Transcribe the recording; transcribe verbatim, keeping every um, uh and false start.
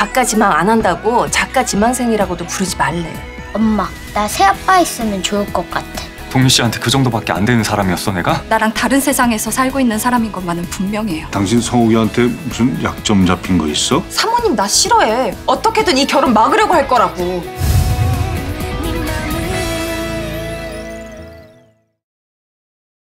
작가 지망 안 한다고 작가 지망생이라고도 부르지 말래. 엄마, 나 새아빠 있으면 좋을 것 같아. 동미 씨한테 그 정도밖에 안 되는 사람이었어 내가? 나랑 다른 세상에서 살고 있는 사람인 것만은 분명해요. 당신 성욱이한테 무슨 약점 잡힌 거 있어? 사모님 나 싫어해. 어떻게든 이 결혼 막으려고 할 거라고.